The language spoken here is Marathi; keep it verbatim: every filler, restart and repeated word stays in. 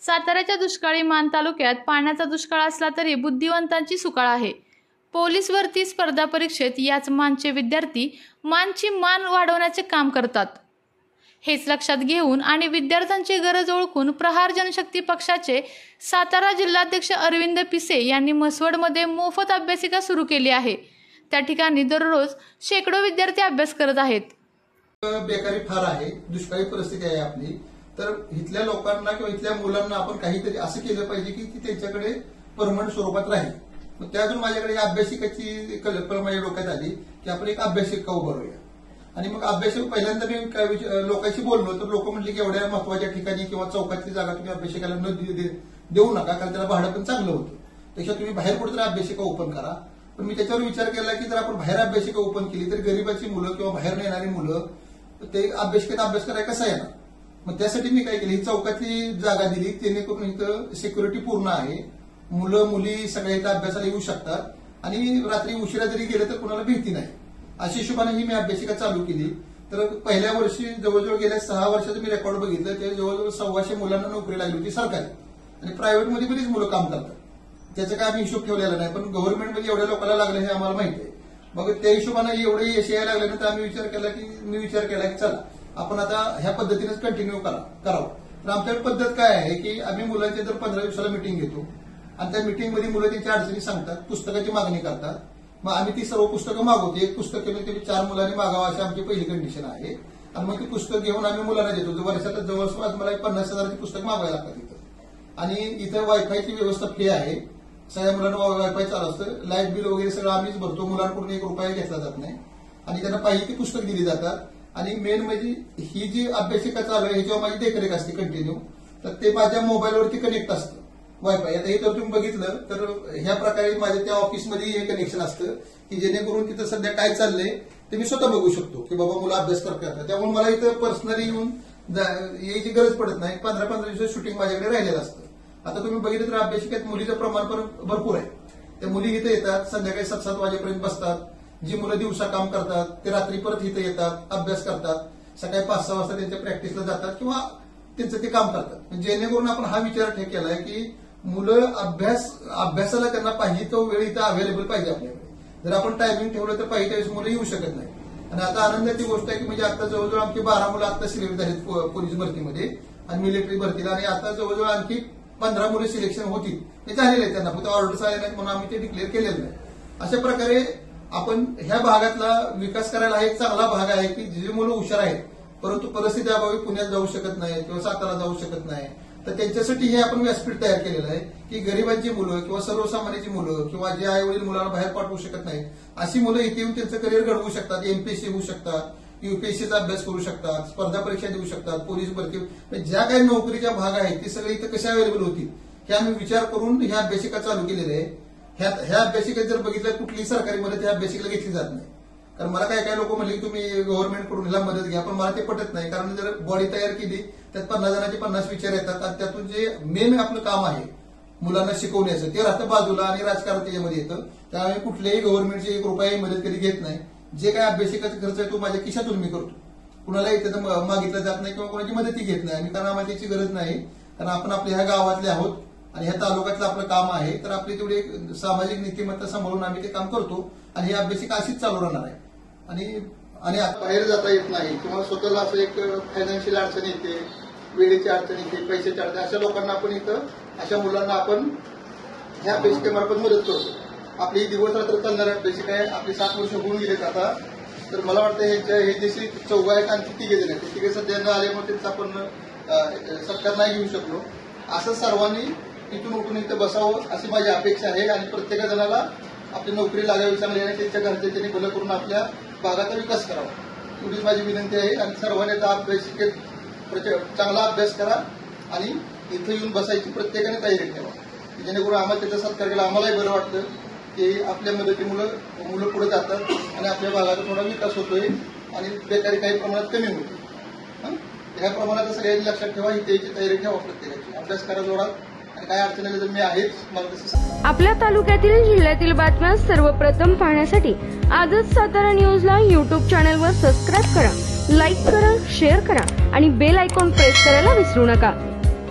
साताऱ्याच्या दुष्काळी मान तालुक्यात पाण्याचा दुष्काळ असला तरी बुद्धिवंतांची सुकाळ आहे। पोलीस भरती स्पर्धा परीक्षेत याच मानचे विद्यार्थी मानची मान वाढवण्याचे काम करतात। हेच लक्षात घेऊन आणि विद्यार्थ्यांची गरज ओळखून प्रहार जनशक्ती पक्षाचे सातारा जिल्हाध्यक्ष अरविंद पिसे यांनी म्हसवडमध्ये मोफत अभ्यासिका सुरू केली आहे। त्या ठिकाणी दररोज शेकडो विद्यार्थी अभ्यास करत आहेत। बेकारी फार आहे, दुष्काळी परिस्थिती आहे आपली, तर इथल्या लोकांना किंवा इथल्या मुलांना आपण काहीतरी असं केलं पाहिजे की ती त्यांच्याकडे परमनंट स्वरूपात राहील। मग त्यातून माझ्याकडे अभ्यासिकाची कल्पना माझ्या डोक्यात आली की आपण एक अभ्यासिका उभारूया। आणि मग अभ्यासिका पहिल्यांदा मी काय लोकांशी बोललो तर लोक म्हटले की एवढ्या महत्वाच्या ठिकाणी किंवा चौकातली जागा तुम्ही अभ्यासिकाला न देऊ नका, कारण त्याला भाडं पण चांगलं होतं, त्याच्यात तुम्ही बाहेर कुठेतरी अभ्यासिका ओपन करा। पण मी त्याच्यावर विचार केला की जर आपण बाहेर अभ्यासिका ओपन केली तर गरीबाची मुलं किंवा बाहेर येणारी मुलं ते अभ्यासिकेत अभ्यास करायला कसा येणार। मग त्यासाठी मी काय केली, चौकातली जागा दिली, जेणेकरून इथं सिक्युरिटी पूर्ण आहे, मुलं मुली सगळ्या इथं अभ्यासाला येऊ शकतात आणि रात्री उशिरा जरी गेलं तर कुणाला भीती नाही। अशा हिशोबाने ही मी अभ्यासिका चालू केली। तर पहिल्या वर्षी जवळजवळ गेल्या सहा वर्षाचं मी रेकॉर्ड बघितलं, ते जवळजवळ सव्वाशे मुलांना नोकरी लागली होती सरकारी, आणि प्रायव्हेटमध्ये बरीच मुलं काम करतात, त्याचा काय आम्ही हिशोब ठेवलेला नाही, पण गव्हर्नमेंटमध्ये एवढ्या लोकांना लागलं हे आम्हाला माहिती आहे। मग त्या हिशोबाने एवढे यश यायला लागल्यानंतर आम्ही विचार केला की मी विचार केला की चला आपण आता ह्या पद्धतीनेच कंटिन्यू करा करावं। तर आमच्याकडे पद्धत काय आहे की आम्ही मुलांची दर पंधरा दिवसाला मिटिंग घेतो आणि त्या मिटिंगमध्ये मुलं त्यांच्या अडचणी सांगतात, पुस्तकाची मागणी करतात, मग आम्ही ती सर्व पुस्तकं मागवतो। एक पुस्तक केलं तरी चार मुलांनी मागावं अशी आमची पहिली कंडिशन आहे, आणि मग ती पुस्तक घेऊन आम्ही मुलांना देतो। वर्षात जवळपास मला पन्नास हजाराची पुस्तक मागवायला लागतात इथं, आणि इथं वायफायची व्यवस्था फ्री आहे, सगळ्या मुलांना वायफाय चालू असतं, लाईट बिल वगैरे सगळं आम्हीच भरतो, मुलांकडून एक रुपया घेतला जात नाही, आणि त्यांना पाहिजे ती पुस्तक दिली जातात। आणि मेन म्हणजे ही जी अभ्यासिका चालू आहे ह्याच्यावर माझी देखरेख असते कंटिन्यू, तर ते माझ्या मोबाईलवरती कनेक्ट असतं वायफाय। आता हे जर तुम्ही बघितलं तर ह्या प्रकारे माझ्या त्या ऑफिसमध्ये हे कनेक्शन असतं की जेणेकरून तिथं सध्या काय चाललंय ते मी स्वतः बघू शकतो की बाबा मुलं अभ्यास करतात। त्यामुळे मला इथं पर्सनली येऊन यायची गरज पडत नाही, पंधरा पंधरा दिवस शूटिंग माझ्याकडे राहिलेलं असतं। आता तुम्ही बघितलं तर अभ्यासिकेत मुलीचं प्रमाण पण भरपूर आहे, त्या मुली इथे येतात, संध्याकाळी सात सात वाजेपर्यंत बसतात, जी मुलं दिवसा काम करतात ते रात्री परत इथे येतात, अभ्यास करतात, सकाळी पाच सहा वाजता त्यांच्या प्रॅक्टिसला जातात किंवा त्यांचं ते काम करतात। जेणेकरून आपण हा विचार केलाय की मुलं अभ्यास अभ्यासाला त्यांना पाहिजे तो वेळ इथं अवेलेबल पाहिजे आपल्याकडे। जर आपण टायमिंग ठेवलं तर पाहिजे त्यावेळेस मुलं येऊ शकत नाही। आणि आता आनंदाची गोष्ट आहे की म्हणजे आता जवळजवळ आमची बारा मुलं आता सिलेक्ट झालीत पोलीस भरतीमध्ये आणि मिलिटरी भरतीला, आणि आता जवळजवळ आणखी पंधरा मुलं सिलेक्शन होतील, ते झालेले आहेत, त्यांना फक्त ऑर्डर्स आले नाहीत म्हणून आम्ही ते डिक्लेअर केलेलं नाही। अशा प्रकारे आपण ह्या भागातला विकास करायला हा एक चांगला भाग आहे की जे मुलं हुशार आहेत परंतु परिस्थिती अभावी पुण्यात जाऊ शकत नाही किंवा सातारा जाऊ शकत नाही, तर त्यांच्यासाठी हे आपण व्यासपीठ तयार केलेलं आहे की गरिबांची मुलं किंवा सर्वसामान्यांची मुलं किंवा जे आई वडील मुलांना बाहेर पाठवू शकत नाही अशी मुलं इथे येऊन त्यांचं करिअर घडवू शकतात, एमपीएससी होऊ शकतात, युपीएससीचा अभ्यास करू शकतात, स्पर्धा परीक्षा देऊ शकतात, पोलीस भरती, ज्या काही नोकरीच्या भाग आहेत ते सगळे इथं कशा अवेलेबल होतील हे आम्ही विचार करून ह्या अभ्यासिका चालू केलेल्या आहे। ह्या ह्या अभ्यासिकेत जर बघितलं कुठलीही सरकारी मदत ह्या अभ्यासिकेला घेतली जात नाही, कारण मला काय काय लोक म्हणले की तुम्ही गव्हर्नमेंटकडून ह्याला मदत घ्या, पण मला ते पटत नाही, कारण जर बॉडी तयार केली त्यात पन्नास जणांचे पन्नास विचार येतात आणि त्यातून जे मेन आपलं काम आहे मुलांना शिकवण्याचं ते राहतं बाजूला आणि राजकारण त्याच्यामध्ये येतं। त्यामुळे कुठल्याही गव्हर्नमेंटची एक रुपयाही मदत कधी घेत नाही, जे काय अभ्यासिकाचा खर्च आहे तो माझ्या खिशातून मी करतो, कुणालाही त्याचं मागितलं जात नाही किंवा कोणाची मदतही घेत नाही आणि, कारण आम्हाला त्याची गरज नाही, कारण आपण आपल्या ह्या गावातले आहोत आणि ह्या तालुक्यातलं आपलं काम आहे, तर आपली तेवढी सामाजिक नीतिमत्ता सांभाळून आम्ही ते काम करतो आणि ही अभ्यासिका अशीच चालू राहणार आहे। आणि आणि आता बाहेर जाता येत नाही किंवा स्वतःला असं एक फायनान्शियल अडचण येते, वेळेची अडचण येते, पैशाची अडचण, अशा लोकांना आपण इथं अशा मुलांना आपण ह्या अभ्यासिकेमार्फत मदत करतो। आपली दिवस रात्र चालणारी अभ्यासिका आहे, आपली सात वर्ष होऊन गेलेत आता, तर मला वाटतं ह्यांच्या हे जशी चौघा आहेत आणखी तिघे जण आहेत, ते तिघे सध्या न आल्यामुळे त्यांचा आपण सत्कार नाही घेऊ शकलो। असं सर्वांनी इथून उठून इथं बसावं अशी माझी अपेक्षा आहे आणि प्रत्येक जणाला आपली नोकरी लागावी चांगली आणि त्यांच्या घरचे त्यांनी भलं करून आपल्या भागाचा विकास करावा एवढीच माझी विनंती आहे। आणि सर्वांनी आता अभ्यासिकेत चांगला अभ्यास करा आणि इथं येऊन बसायची प्रत्येकाने तयारी ठेवा, जेणेकरून आम्हाला त्याचा सत्कार केला आम्हालाही बरं वाटतं की आपल्या मदतीमुळे मुलं पुढे जातात आणि आपल्या भागाचा थोडा विकास होतोय आणि बेकारी काही प्रमाणात कमी होते। ह्या प्रमाणात सगळ्यांनी लक्षात ठेवा, इथे याची तयारी ठेवा, प्रत्येकाची अभ्यास करा जोरात, आणि काय अडचण आली तर मी आहेच मला तसं। आपल्या तालुक्यातील जिल्ह्यातील बातम्या सर्वप्रथम पाहण्यासाठी आजच सातारा न्यूजला यूट्यूब चॅनलवर सबस्क्राईब करा, लाईक करा, शेअर करा आणि बेल आयकॉन प्रेस करायला विसरू नका।